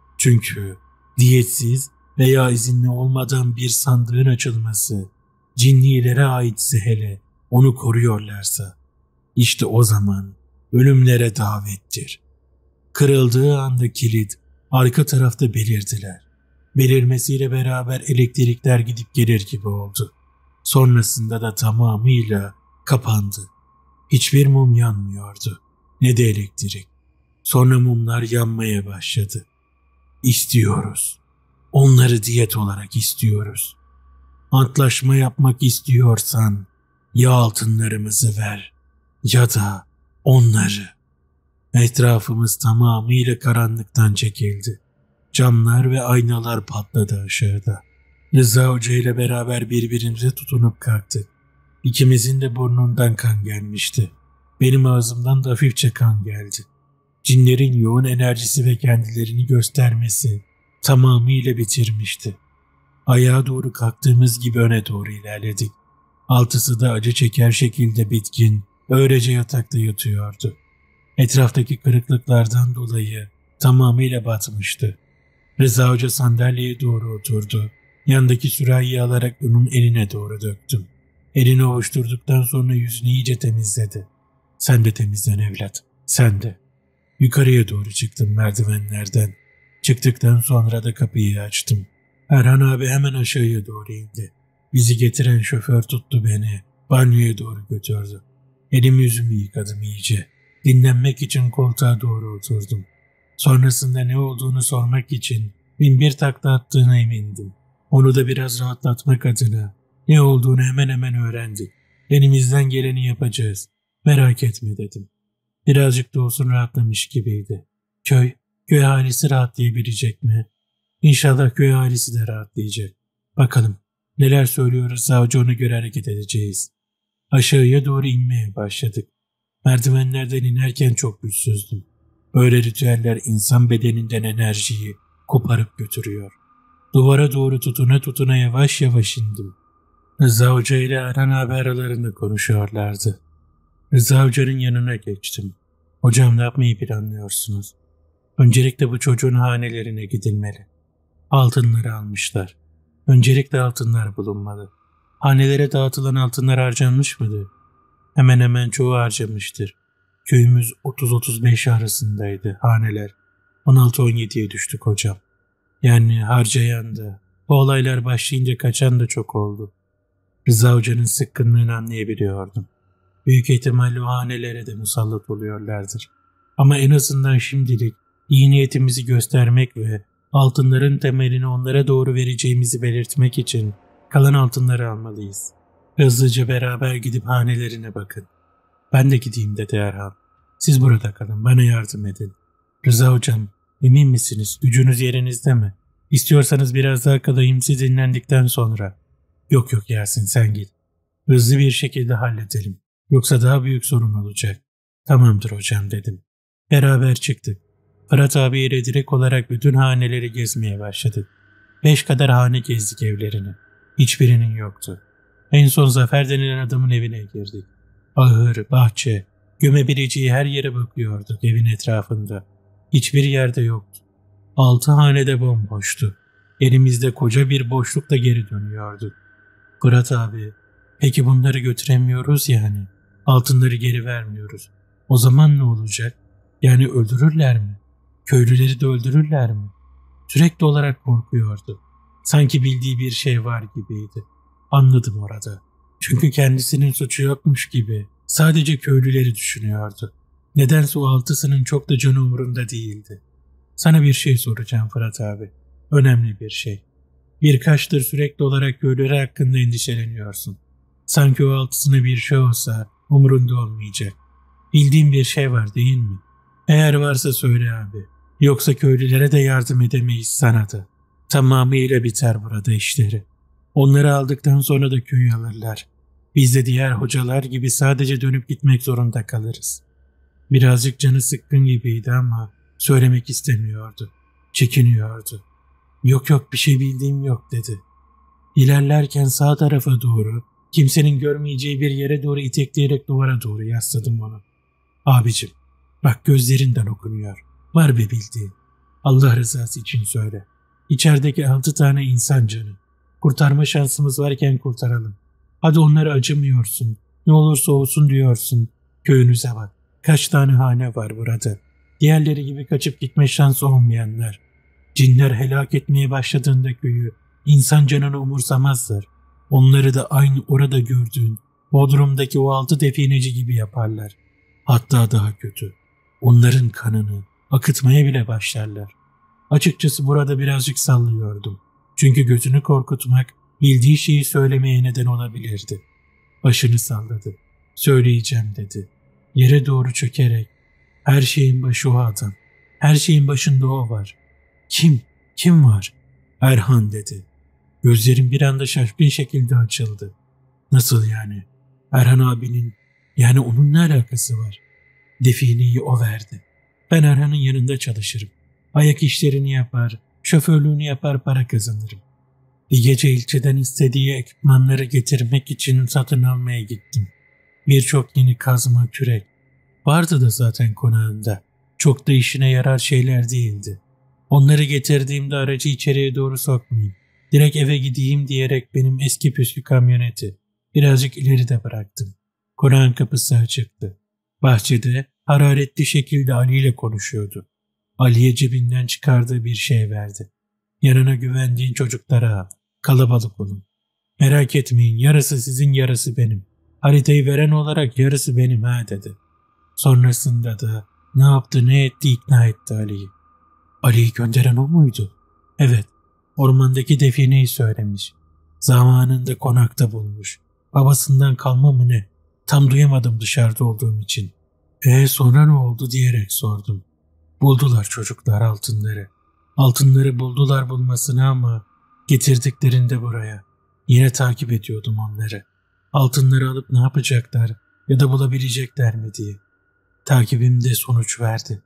Çünkü diyetsiz veya izinli olmadan bir sandığın açılması, cinnilere aitse hele onu koruyorlarsa, işte o zaman ölümlere davettir. Kırıldığı anda kilit arka tarafta belirdiler. Belirmesiyle beraber elektrikler gidip gelir gibi oldu. Sonrasında da tamamıyla kapandı. Hiçbir mum yanmıyordu, ne de elektrik. Sonra mumlar yanmaya başladı. İstiyoruz. Onları diyet olarak istiyoruz. Antlaşma yapmak istiyorsan ya altınlarımızı ver ya da onları. Etrafımız tamamıyla karanlıktan çekildi. Camlar ve aynalar patladı aşağıda. Rıza Hoca ile beraber birbirimize tutunup kalktık. İkimizin de burnundan kan gelmişti. Benim ağzımdan da hafifçe kan geldi. Cinlerin yoğun enerjisi ve kendilerini göstermesi tamamıyla bitirmişti. Ayağa doğru kalktığımız gibi öne doğru ilerledik. Altısı da acı çeker şekilde bitkin, öylece yatakta yatıyordu. Etraftaki kırıklıklardan dolayı tamamıyla batmıştı. Rıza Hoca sandalyeye doğru oturdu. Yandaki sürahiyi alarak onun eline doğru döktüm. Elini ovuşturduktan sonra yüzünü iyice temizledi. Sen de temizlen evlat, sen de. Yukarıya doğru çıktım merdivenlerden. Çıktıktan sonra da kapıyı açtım. Erhan abi hemen aşağıya doğru indi. Bizi getiren şoför tuttu beni. Banyoya doğru götürdü. Elimi yüzümü yıkadım iyice. Dinlenmek için koltuğa doğru oturdum. Sonrasında ne olduğunu sormak için bin bir takla attığına emindim. Onu da biraz rahatlatmak adına ne olduğunu hemen hemen öğrendik. Elimizden geleni yapacağız. Merak etme dedim. Birazcık da olsun rahatlamış gibiydi. Köy, köy ailesi rahatlayabilecek mi? İnşallah köy ailesi de rahatlayacak. Bakalım neler söylüyoruz, savcı ona göre hareket edeceğiz. Aşağıya doğru inmeye başladık. Merdivenlerden inerken çok güçsüzdüm. Böyle ritüeller insan bedeninden enerjiyi koparıp götürüyor. Duvara doğru tutuna tutuna yavaş yavaş indim. Rıza Hoca ile Erhan abi aralarında konuşuyorlardı. Rıza Hoca'nın yanına geçtim. Hocam, ne yapmayı planlıyorsunuz? Öncelikle bu çocuğun hanelerine gidilmeli. Altınları almışlar. Öncelikle altınlar bulunmalı. Hanelere dağıtılan altınlar harcanmış mıdır? Hemen hemen çoğu harcamıştır. Köyümüz otuz otuz beş arasındaydı haneler. on altı on yediye düştük hocam. Yani harcayan da, bu olaylar başlayınca kaçan da çok oldu. Rıza Hoca'nın sıkkınlığını anlayabiliyordum. Büyük ihtimalle o hanelere de musallat oluyorlardır. Ama en azından şimdilik iyi niyetimizi göstermek ve altınların temelini onlara doğru vereceğimizi belirtmek için kalan altınları almalıyız. Hızlıca beraber gidip hanelerine bakın. Ben de gideyim dedi Erhan. Siz burada kalın, bana yardım edin. Rıza hocam, emin misiniz? Gücünüz yerinizde mi? İstiyorsanız biraz daha kalayım, siz dinlendikten sonra. Yok yok Yasin, sen git. Hızlı bir şekilde halledelim. Yoksa daha büyük sorun olacak. Tamamdır hocam dedim. Beraber çıktık. Fırat abiyle direkt olarak bütün haneleri gezmeye başladık. Beş kadar hane gezdik evlerini. Hiçbirinin yoktu. En son Zafer denilen adamın evine girdik. Ahır, bahçe, gömebileceği her yere bakıyorduk evin etrafında. Hiçbir yerde yoktu. Altı hanede bomboştu. Elimizde koca bir boşlukla geri dönüyorduk. Fırat abi, peki bunları götüremiyoruz yani. Altınları geri vermiyoruz. O zaman ne olacak? Yani öldürürler mi? Köylüleri de öldürürler mi? Sürekli olarak korkuyordu. Sanki bildiği bir şey var gibiydi. Anladım orada. Çünkü kendisinin suçu yokmuş gibi sadece köylüleri düşünüyordu. Nedense o altısının çok da canı umurunda değildi. Sana bir şey soracağım Fırat abi. Önemli bir şey. Birkaçtır sürekli olarak köylüleri hakkında endişeleniyorsun. Sanki o altısına bir şey olsa umurunda olmayacak. Bildiğin bir şey var değil mi? Eğer varsa söyle abi. Yoksa köylülere de yardım edemeyiz sana da. Tamamıyla biter burada işleri. Onları aldıktan sonra da köyü alırlar. Biz de diğer hocalar gibi sadece dönüp gitmek zorunda kalırız. Birazcık canı sıkkın gibiydi ama söylemek istemiyordu. Çekiniyordu. Yok yok bir şey bildiğim yok dedi. İlerlerken sağ tarafa doğru, kimsenin görmeyeceği bir yere doğru itekleyerek duvara doğru yasladım onu. Abicim, bak gözlerinden okunuyor. Var bir bildiğin. Allah rızası için söyle. İçerideki altı tane insan canı. Kurtarma şansımız varken kurtaralım. Hadi onlara acımıyorsun. Ne olursa olsun diyorsun. Köyünüze bak. Kaç tane hane var burada. Diğerleri gibi kaçıp gitme şansı olmayanlar. Cinler helak etmeye başladığında köyü insan canını umursamazlar. Onları da aynı orada gördüğün Bodrum'daki o altı defineci gibi yaparlar. Hatta daha kötü. Onların kanını akıtmaya bile başlarlar. Açıkçası burada birazcık sallıyordum. Çünkü gözünü korkutmak bildiği şeyi söylemeye neden olabilirdi. Başını salladı. Söyleyeceğim dedi. Yere doğru çökerek. Her şeyin başı o adam. Her şeyin başında o var. Kim? Kim var? Erhan dedi. Gözlerim bir anda şaşkın şekilde açıldı. Nasıl yani? Erhan abinin, yani onun ne alakası var? Defineyi o verdi. Ben Erhan'ın yanında çalışırım. Ayak işlerini yapar, şoförlüğünü yapar, para kazanırım. Bir gece ilçeden istediği ekipmanları getirmek için satın almaya gittim. Birçok yeni kazma, kürek. Vardı da zaten konağında. Çok da işine yarar şeyler değildi. Onları getirdiğimde aracı içeriye doğru sokmayayım. Direkt eve gideyim diyerek benim eski püskü kamyoneti birazcık ileride bıraktım. Konağın kapısı açıktı. Bahçede hararetli şekilde Ali ile konuşuyordu. Ali'ye cebinden çıkardığı bir şey verdi. Yanına güvendiğin çocuklara al. Kalabalık olun. Merak etmeyin, yarısı sizin, yarısı benim. Haritayı veren olarak yarısı benim ha dedi. Sonrasında da ne yaptı ne etti ikna etti Ali'yi. Ali'yi gönderen o muydu? Evet. Ormandaki defineyi söylemiş. Zamanında konakta bulmuş. Babasından kalma mı ne? Tam duyamadım dışarıda olduğum için. E sonra ne oldu diyerek sordum. Buldular çocuklar altınları. Altınları buldular bulmasını ama getirdiklerinde buraya. Yine takip ediyordum onları. Altınları alıp ne yapacaklar ya da bulabilecekler mi diye. Takibimde sonuç verdi.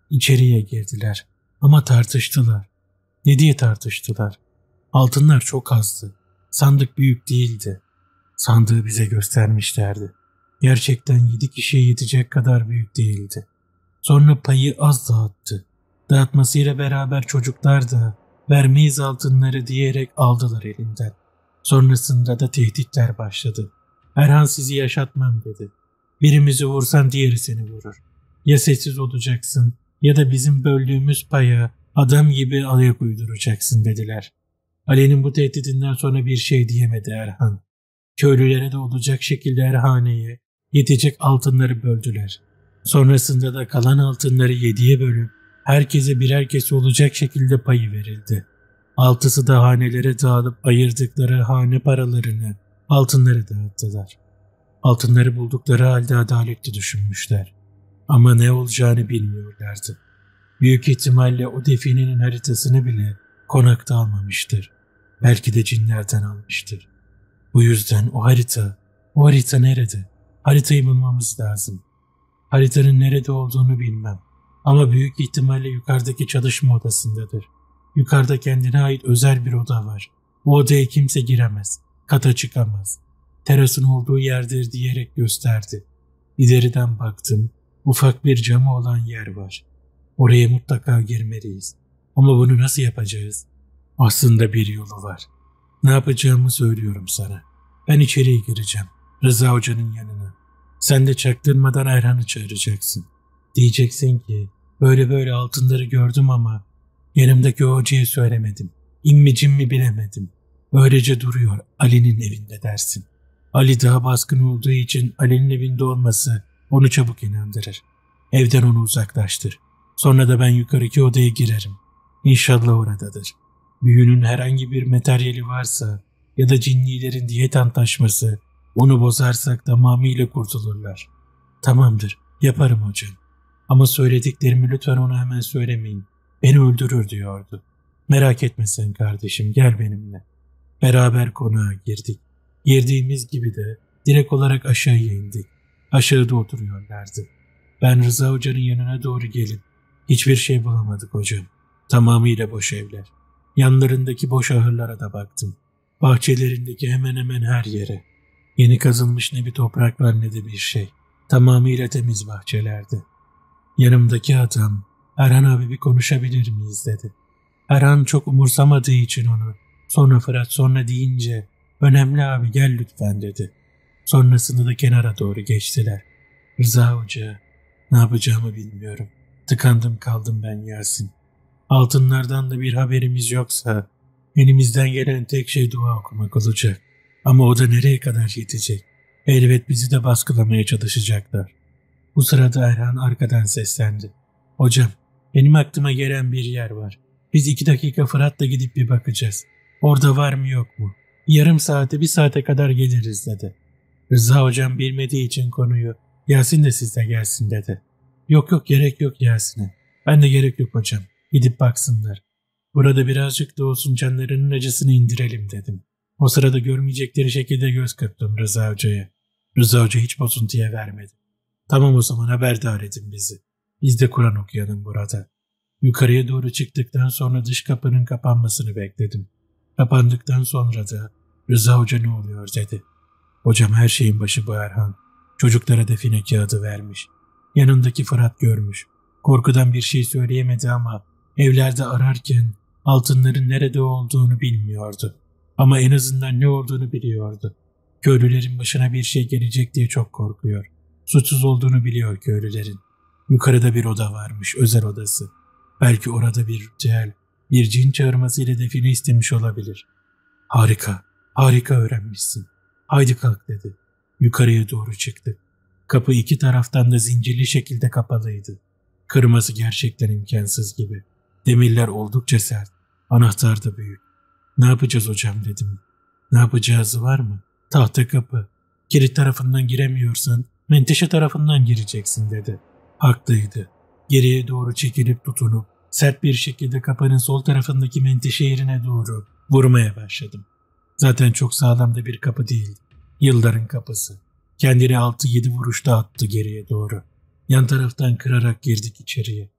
İçeriye girdiler ama tartıştılar. Ne diye tartıştılar? Altınlar çok azdı. Sandık büyük değildi. Sandığı bize göstermişlerdi. Gerçekten yedi kişiye yetecek kadar büyük değildi. Sonra payı az dağıttı. Dağıtmasıyla beraber çocuklar da vermeyiz altınları diyerek aldılar elinden. Sonrasında da tehditler başladı. Erhan sizi yaşatmam dedi. Birimizi vursan diğeri seni vurur. Ya sessiz olacaksın ya da bizim böldüğümüz paya adam gibi ayak uyduracaksın dediler. Ali'nin bu tehdidinden sonra bir şey diyemedi Erhan. Köylülere de olacak şekilde Erhane'ye yetecek altınları böldüler. Sonrasında da kalan altınları yediye bölüp herkese birer kese olacak şekilde payı verildi. Altısı da hanelere dağılıp ayırdıkları hane paralarını, altınları dağıttılar. Altınları buldukları halde adaletli düşünmüşler. Ama ne olacağını bilmiyorlardı. Büyük ihtimalle o definenin haritasını bile konakta almamıştır. Belki de cinlerden almıştır. Bu yüzden o harita, o harita nerede? Haritayı bulmamız lazım. Haritanın nerede olduğunu bilmem. Ama büyük ihtimalle yukarıdaki çalışma odasındadır. Yukarıda kendine ait özel bir oda var. O odaya kimse giremez. Kata çıkamaz. Terasın olduğu yerdir diyerek gösterdi. İleriden baktım. Ufak bir camı olan yer var. Oraya mutlaka girmeliyiz. Ama bunu nasıl yapacağız? Aslında bir yolu var. Ne yapacağımı söylüyorum sana. Ben içeriye gireceğim. Rıza Hoca'nın yanına. Sen de çaktırmadan Erhan'ı çağıracaksın. Diyeceksin ki böyle böyle altınları gördüm ama yanımdaki hocaya söylemedim. İmmicim mi bilemedim. Öylece duruyor Ali'nin evinde dersin. Ali daha baskın olduğu için Ali'nin evinde olması onu çabuk inandırır. Evden onu uzaklaştır. Sonra da ben yukarıki odaya girerim. İnşallah oradadır. Büyünün herhangi bir materyali varsa ya da cinnilerin diyet antlaşması onu bozarsak tamamıyla kurtulurlar. Tamamdır, yaparım hocam. Ama söylediklerimi lütfen ona hemen söylemeyin. Beni öldürür diyordu. Merak etme sen kardeşim, gel benimle. Beraber konağa girdik. Girdiğimiz gibi de direkt olarak aşağıya indik. Aşağıda oturuyorlardı. Ben Rıza Hoca'nın yanına doğru gelip hiçbir şey bulamadık hocam. Tamamıyla boş evler. Yanlarındaki boş ahırlara da baktım. Bahçelerindeki hemen hemen her yere. Yeni kazılmış ne bir toprak var ne de bir şey. Tamamıyla temiz bahçelerdi. Yanımdaki adam, Erhan abi bir konuşabilir miyiz dedi. Erhan çok umursamadığı için onu, sonra Fırat sonra deyince, önemli abi gel lütfen dedi. Sonrasında da kenara doğru geçtiler. Rıza Hoca, ne yapacağımı bilmiyorum. Tıkandım kaldım ben Yasin. Altınlardan da bir haberimiz yoksa, elimizden gelen tek şey dua okumak olacak. Ama o da nereye kadar yetecek? Elbet bizi de baskılamaya çalışacaklar. Bu sırada Erhan arkadan seslendi. Hocam, benim aklıma gelen bir yer var. Biz iki dakika Fırat'la gidip bir bakacağız. Orada var mı yok mu? Yarım saate bir saate kadar geliriz dedi. Rıza hocam bilmediği için konuyu Yasin de sizle gelsin dedi. Yok yok gerek yok Yasin'e. Ben de gerek yok hocam. Gidip baksınlar. Burada birazcık da olsun canlarının acısını indirelim dedim. O sırada görmeyecekleri şekilde göz kırptım Rıza hocaya. Rıza hoca hiç bozuntuya vermedi. Tamam o zaman haberdar edin bizi. Biz de Kur'an okuyalım burada. Yukarıya doğru çıktıktan sonra dış kapının kapanmasını bekledim. Kapandıktan sonra da Rıza Hoca ne oluyor dedi. Hocam her şeyin başı bu Erhan. Çocuklara define kağıdı vermiş. Yanındaki Fırat görmüş. Korkudan bir şey söyleyemedi ama evlerde ararken altınların nerede olduğunu bilmiyordu. Ama en azından ne olduğunu biliyordu. Köylülerin başına bir şey gelecek diye çok korkuyor. Suçsuz olduğunu biliyor köylülerin. Yukarıda bir oda varmış, özel odası. Belki orada bir ritüel, bir cin çağırmasıyla define istemiş olabilir. Harika, harika öğrenmişsin. Haydi kalk dedi. Yukarıya doğru çıktık. Kapı iki taraftan da zincirli şekilde kapalıydı. Kırması gerçekten imkansız gibi. Demirler oldukça sert. Anahtar da büyük. Ne yapacağız hocam dedim. Ne yapacağız var mı? Tahta kapı. Kilit tarafından giremiyorsan menteşe tarafından gireceksin dedi. Haklıydı. Geriye doğru çekilip tutunup sert bir şekilde kapının sol tarafındaki menteşe yerine doğru vurmaya başladım. Zaten çok sağlam da bir kapı değildi. Yılların kapısı. Kendini altı yedi vuruşta attı geriye doğru. Yan taraftan kırarak girdik içeriye.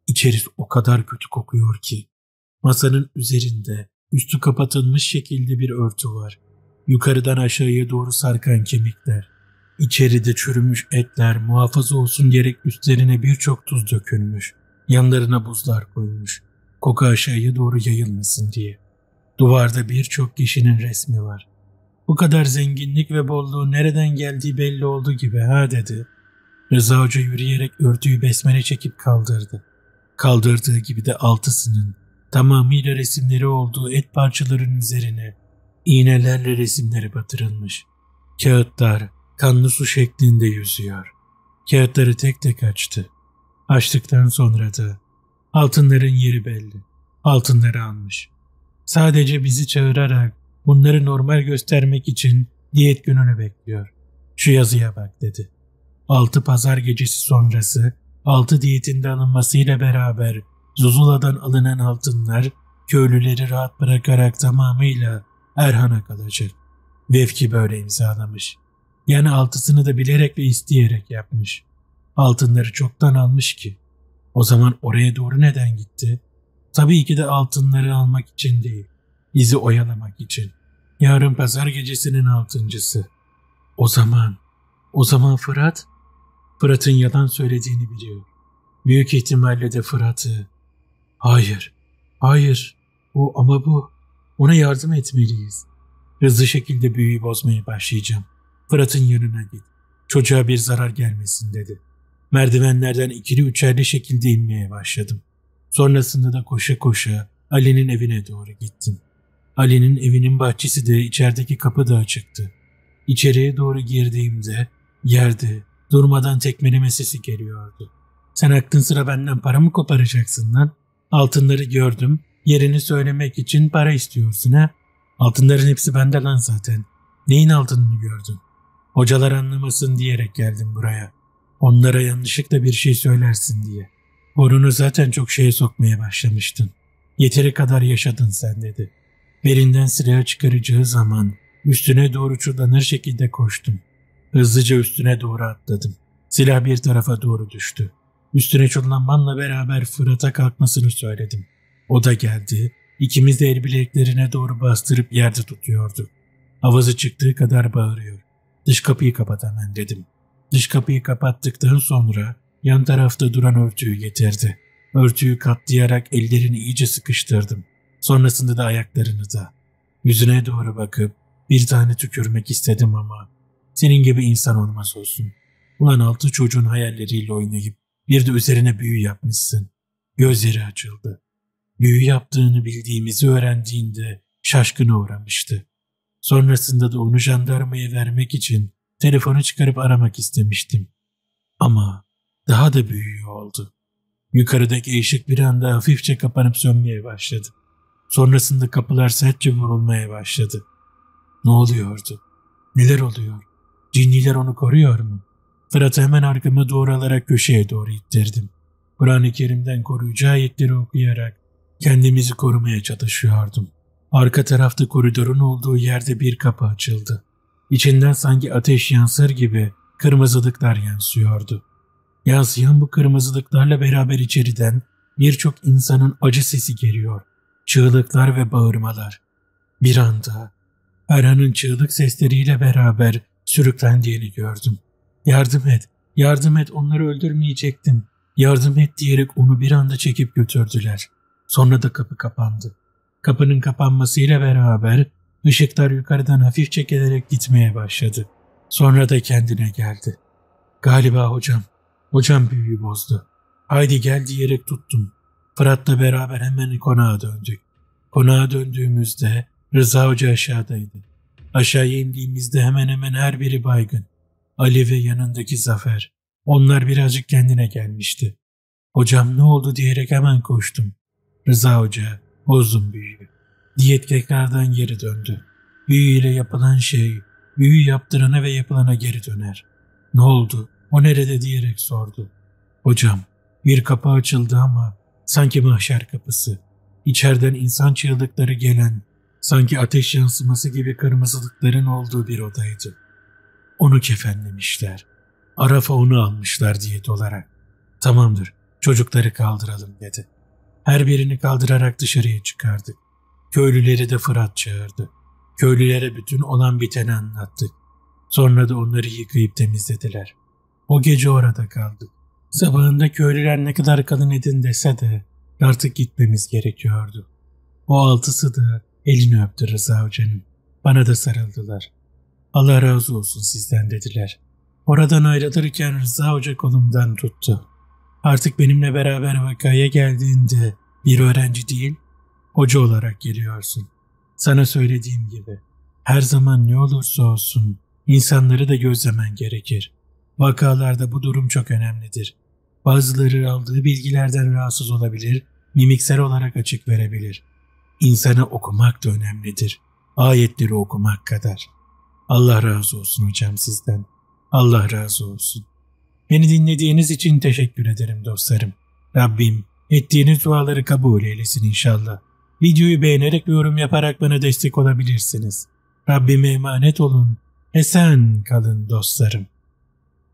İçerisi o kadar kötü kokuyor ki. Masanın üzerinde üstü kapatılmış şekilde bir örtü var. Yukarıdan aşağıya doğru sarkan kemikler. İçeride çürümüş etler muhafaza olsun diyerek üstlerine birçok tuz dökülmüş. Yanlarına buzlar koymuş. Koku aşağıya doğru yayılmasın diye. Duvarda birçok kişinin resmi var. Bu kadar zenginlik ve bolluğun nereden geldiği belli oldu gibi ha dedi. Rıza Hoca yürüyerek örtüyü besmele çekip kaldırdı. Kaldırdığı gibi de altısının tamamıyla resimleri olduğu et parçalarının üzerine iğnelerle resimleri batırılmış. Kağıtlar kanlı su şeklinde yüzüyor. Kağıtları tek tek açtı. Açtıktan sonra da altınların yeri belli. Altınları almış. Sadece bizi çağırarak bunları normal göstermek için diyet gününü bekliyor. Şu yazıya bak dedi. Altı pazar gecesi sonrası altı diyetinde alınmasıyla beraber Zuzula'dan alınan altınlar köylüleri rahat bırakarak tamamıyla Erhan'a kalacak. Vefki böyle imzalamış. Yani altısını da bilerek ve isteyerek yapmış. Altınları çoktan almış ki. O zaman oraya doğru neden gitti? Tabii ki de altınları almak için değil. Bizi oyalamak için. Yarın pazar gecesinin altıncısı. O zaman, o zaman Fırat, Fırat'ın yalan söylediğini biliyor. Büyük ihtimalle de Fırat'ı, hayır, hayır, o ama bu, ona yardım etmeliyiz. Hızlı şekilde büyüyü bozmaya başlayacağım. Fırat'ın yanına git. Çocuğa bir zarar gelmesin dedi. Merdivenlerden ikili üçerli şekilde inmeye başladım. Sonrasında da koşa koşa Ali'nin evine doğru gittim. Ali'nin evinin bahçesi de içerideki kapı da açıktı. İçeriye doğru girdiğimde yerde durmadan tekmeleme sesi geliyordu. Sen aklın sıra benden para mı koparacaksın lan? Altınları gördüm. Yerini söylemek için para istiyorsun ha? Altınların hepsi bende lan zaten. Neyin altınını gördün? Hocalar anlamasın diyerek geldim buraya. Onlara yanlışlıkla bir şey söylersin diye. Borunu zaten çok şeye sokmaya başlamıştın. Yeteri kadar yaşadın sen dedi. Belinden silahı çıkaracağı zaman üstüne doğru çullanır şekilde koştum. Hızlıca üstüne doğru atladım. Silah bir tarafa doğru düştü. Üstüne çullanmamla beraber Fırat'a kalkmasını söyledim. O da geldi. İkimiz de el bileklerine doğru bastırıp yerde tutuyordu. Avazı çıktığı kadar bağırıyor. Dış kapıyı kapat hemen dedim. Dış kapıyı kapattıktan sonra yan tarafta duran örtüyü getirdi. Örtüyü katlayarak ellerini iyice sıkıştırdım. Sonrasında da ayaklarını da. Yüzüne doğru bakıp bir tane tükürmek istedim ama senin gibi insan olmaz olsun. Ulan altı çocuğun hayalleriyle oynayıp bir de üzerine büyü yapmışsın. Gözleri açıldı. Büyü yaptığını bildiğimizi öğrendiğinde şaşkına uğramıştı. Sonrasında da onu jandarmaya vermek için telefonu çıkarıp aramak istemiştim. Ama daha da büyüğü oldu. Yukarıdaki ışık bir anda hafifçe kapanıp sönmeye başladı. Sonrasında kapılar sertçe vurulmaya başladı. Ne oluyordu? Neler oluyor? Cinniler onu koruyor mu? Fırat'ı hemen arkama doğru alarak köşeye doğru ittirdim. Kur'an-ı Kerim'den koruyucu ayetleri okuyarak kendimizi korumaya çalışıyordum. Arka tarafta koridorun olduğu yerde bir kapı açıldı. İçinden sanki ateş yansır gibi kırmızılıklar yansıyordu. Yansıyan bu kırmızılıklarla beraber içeriden birçok insanın acı sesi geliyor. Çığlıklar ve bağırmalar. Bir anda Erhan'ın çığlık sesleriyle beraber sürüklendiğini gördüm. Yardım et, yardım et, onları öldürmeyecektin. Yardım et diyerek onu bir anda çekip götürdüler. Sonra da kapı kapandı. Kapının kapanmasıyla beraber ışıklar yukarıdan hafif çekilerek gitmeye başladı. Sonra da kendine geldi. Galiba hocam, hocam büyüyü bozdu. Haydi gel diyerek tuttum. Fırat'la beraber hemen konağa döndük. Konağa döndüğümüzde Rıza Hoca aşağıdaydı. Aşağıya indiğimizde hemen hemen her biri baygın. Ali ve yanındaki Zafer. Onlar birazcık kendine gelmişti. Hocam ne oldu diyerek hemen koştum. Rıza Hoca, bozdum büyüyü. Diyet tekrardan geri döndü. Büyüyle yapılan şey, büyü yaptırana ve yapılana geri döner. Ne oldu? O nerede diyerek sordu. Hocam, bir kapı açıldı ama sanki mahşer kapısı. İçeriden insan çığlıkları gelen, sanki ateş yansıması gibi kırmızılıkların olduğu bir odaydı. Onu kefenlemişler. Arafa onu almışlar diyet olarak. Tamamdır, Çocukları kaldıralım dedi. Her birini kaldırarak dışarıya çıkardık. Köylüleri de Fırat çağırdı. Köylülere bütün olan biteni anlattık. Sonra da onları yıkayıp temizlediler. O gece orada kaldık. Sabahında köylüler ne kadar kalın edin dese de artık gitmemiz gerekiyordu. O altısı da elini öptü Rıza Hoca'nın. Bana da sarıldılar. Allah razı olsun sizden dediler. Oradan ayrılırken Rıza Hoca kolumdan tuttu. Artık benimle beraber vakaya geldiğinde bir öğrenci değil, hoca olarak geliyorsun. Sana söylediğim gibi her zaman ne olursa olsun insanları da gözlemen gerekir. Vakalarda bu durum çok önemlidir. Bazıları aldığı bilgilerden rahatsız olabilir, mimiksel olarak açık verebilir. İnsanı okumak da önemlidir. Ayetleri okumak kadar. Allah razı olsun hocam sizden. Allah razı olsun. Beni dinlediğiniz için teşekkür ederim dostlarım. Rabbim ettiğiniz duaları kabul eylesin inşallah. Videoyu beğenerek ve yorum yaparak bana destek olabilirsiniz. Rabbime emanet olun. Esen kalın dostlarım.